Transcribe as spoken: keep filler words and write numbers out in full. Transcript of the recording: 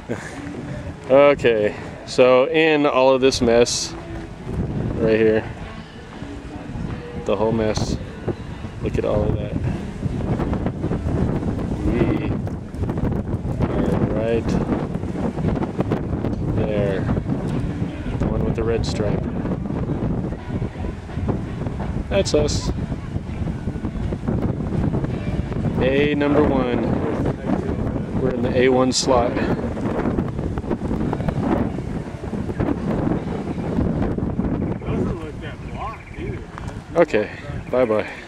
Okay, so in all of this mess right here, the whole mess, look at all of that. We are right there, the one with the red stripe. That's us. A number one. We're in the A one slot. Okay, bye-bye.